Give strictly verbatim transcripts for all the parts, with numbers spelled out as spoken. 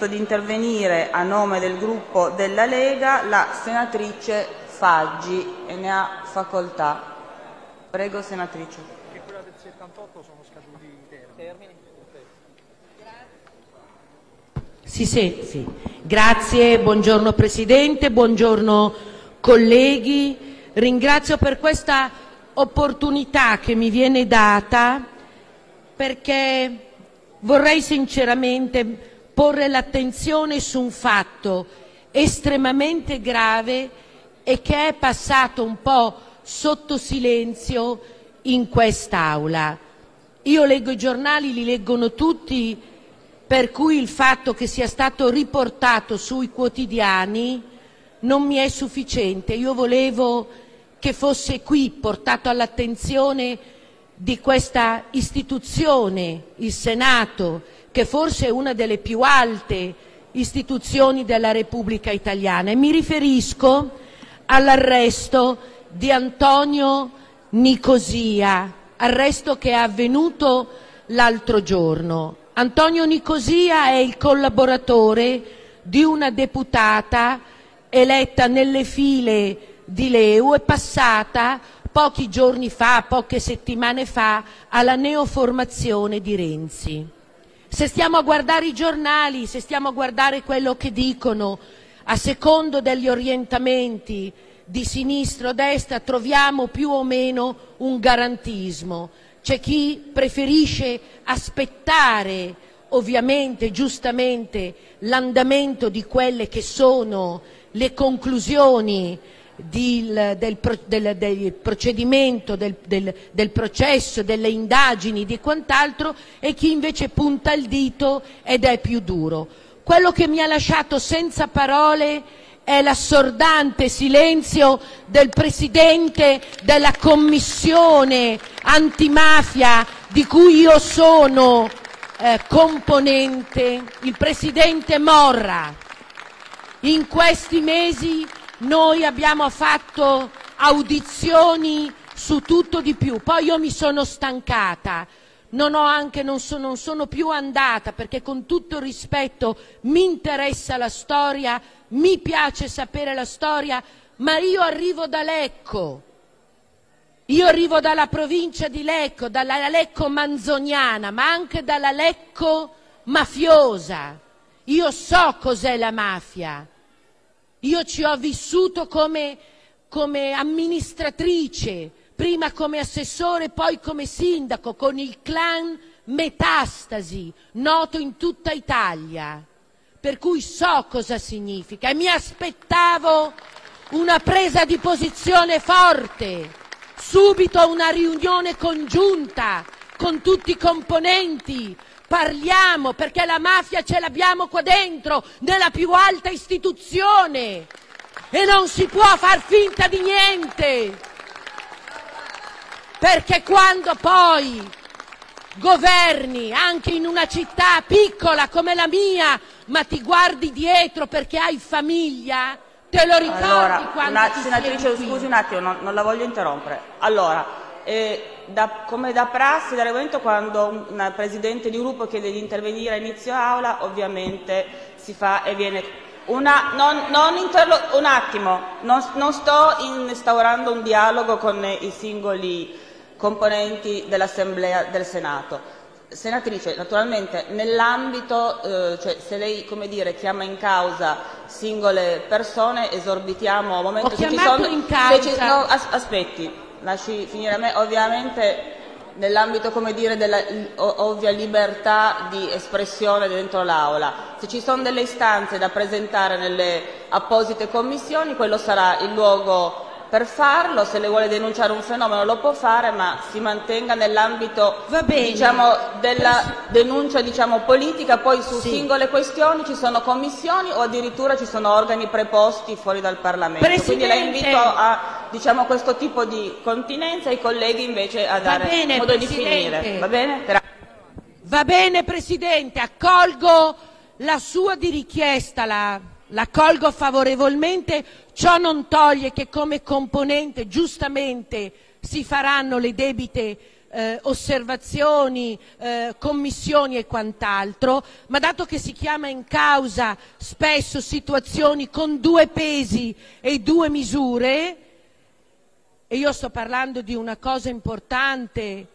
chiesto di intervenire a nome del gruppo della Lega la senatrice Faggi e ne ha facoltà. Prego, senatrice. Che quella del settantotto sono scaduti i termini. Sì, sì, sì. Grazie, buongiorno Presidente, buongiorno colleghi. Ringrazio per questa opportunità che mi viene data, perché vorrei sinceramente porre l'attenzione su un fatto estremamente grave e che è passato un po' sotto silenzio in quest'Aula. Io leggo i giornali, li leggono tutti, per cui il fatto che sia stato riportato sui quotidiani non mi è sufficiente. Io volevo che fosse qui portato all'attenzione di questa istituzione, il Senato, che forse è una delle più alte istituzioni della Repubblica Italiana. E mi riferisco all'arresto di Antonio Nicosia, arresto che è avvenuto l'altro giorno. Antonio Nicosia è il collaboratore di una deputata eletta nelle file di L E U e passata pochi giorni fa, poche settimane fa, alla neoformazione di Renzi. Se stiamo a guardare i giornali, se stiamo a guardare quello che dicono, a secondo degli orientamenti di sinistra o destra, troviamo più o meno un garantismo. C'è chi preferisce aspettare, ovviamente, giustamente, l'andamento di quelle che sono le conclusioni del, del, del, del procedimento, del, del, del processo, delle indagini, di quant'altro, e chi invece punta il dito ed è più duro. Quello che mi ha lasciato senza parole è l'assordante silenzio del Presidente della Commissione antimafia, di cui io sono eh, componente, il Presidente Morra. In questi mesi noi abbiamo fatto audizioni su tutto di più, poi io mi sono stancata, non, ho anche, non, so, non sono più andata, perché con tutto il rispetto mi interessa la storia, mi piace sapere la storia, ma io arrivo da Lecco, io arrivo dalla provincia di Lecco, dalla Lecco manzoniana, ma anche dalla Lecco mafiosa. Io so cos'è la mafia, io ci ho vissuto come, come amministratrice, prima come assessore, poi come sindaco, con il clan Metastasi, noto in tutta Italia. Per cui so cosa significa e mi aspettavo una presa di posizione forte, subito una riunione congiunta con tutti i componenti, parliamo, perché la mafia ce l'abbiamo qua dentro, nella più alta istituzione, e non si può far finta di niente, perché quando poi governi anche in una città piccola come la mia, ma ti guardi dietro perché hai famiglia, te lo ricordi? Allora, quando una, ti senatrice, scusi qui. un attimo, non, non la voglio interrompere. Allora, eh, da, come da prassi, dal regolamento, quando un, un presidente di gruppo chiede di intervenire a inizio aula, ovviamente si fa e viene. Una, non, non interlo, un attimo, non, non sto instaurando un dialogo con i singoli componenti dell'Assemblea del Senato. Senatrice, naturalmente nell'ambito, eh, cioè se lei, come dire, chiama in causa singole persone, esorbitiamo a un momento. Ho se chiamato ci sono, in causa. Se ci, no, as, aspetti, lasci finire a me. Ovviamente nell'ambito, come dire, della ovvia libertà di espressione dentro l'Aula. Se ci sono delle istanze da presentare nelle apposite commissioni, quello sarà il luogo per farlo. Se lei vuole denunciare un fenomeno lo può fare, ma si mantenga nell'ambito, diciamo, della denuncia, diciamo, politica. Poi su sì. singole questioni ci sono commissioni o addirittura ci sono organi preposti fuori dal Parlamento. Presidente. Quindi la invito a, diciamo, questo tipo di continenza, e i colleghi invece a dare bene, modo Presidente. di finire. Va bene? Grazie. Va bene, Presidente, accolgo la sua di richiesta, la, l'accolgo favorevolmente. Ciò non toglie che come componente giustamente si faranno le debite eh, osservazioni, eh, commissioni e quant'altro, ma dato che si chiama in causa spesso situazioni con due pesi e due misure, e io sto parlando di una cosa importante,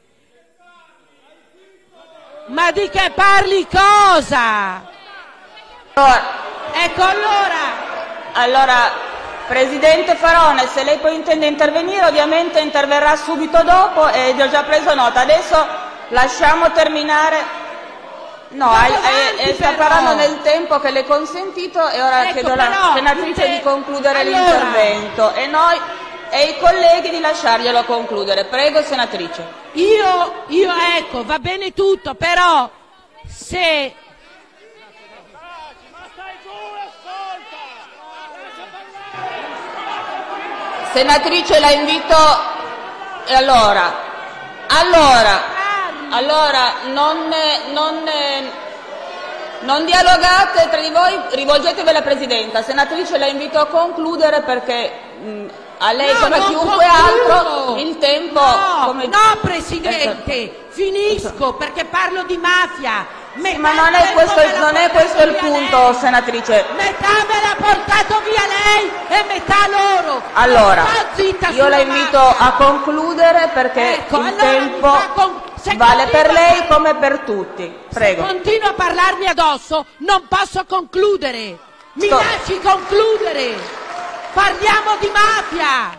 ma di che parli cosa? Allora, ecco allora. allora, Presidente Farone, se lei poi intende intervenire, ovviamente interverrà subito dopo e vi ho già preso nota. Adesso lasciamo terminare. No, Vado hai- avanti, hai- sta però. parlando nel tempo che le è consentito e ora Ecco, chiedo alla però, senatrice te- di concludere allora. l'intervento e noi e i colleghi di lasciarglielo concludere. Prego, senatrice. Io, io ecco, va bene tutto, però se Senatrice, la invito. E allora, allora, allora non, non, non dialogate tra di voi, rivolgetevi alla Presidenza. Senatrice, la invito a concludere perché mh, a lei No, come non chiunque concludo. altro il tempo. No, come... no, Presidente, finisco perché parlo di mafia. Sì, ma non è questo, il- non è questo il punto, senatrice. Metà me l'ha portato via lei e metà loro. Allora, Sto zitta io la sulla invito mafia. a concludere perché Ecco, il allora mi tempo fa con- se vale per continua- lei come per tutti. Prego. Se continua a parlarmi addosso, non posso concludere. Mi Sto- lasci concludere. Parliamo di mafia.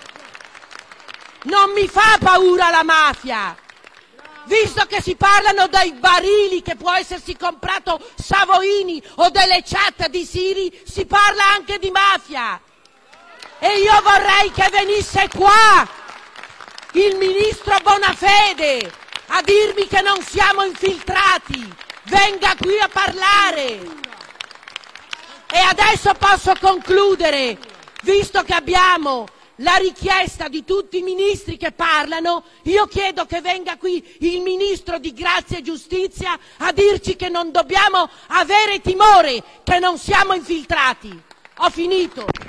Non mi fa paura la mafia. Visto che si parlano dei barili che può essersi comprato Savoini o delle chat di Siri, si parla anche di mafia. E io vorrei che venisse qua il ministro Bonafede a dirmi che non siamo infiltrati. Venga qui a parlare. E adesso posso concludere, visto che abbiamo la richiesta di tutti i ministri che parlano, io chiedo che venga qui il ministro di Grazia e Giustizia a dirci che non dobbiamo avere timore, che non siamo infiltrati. Ho finito.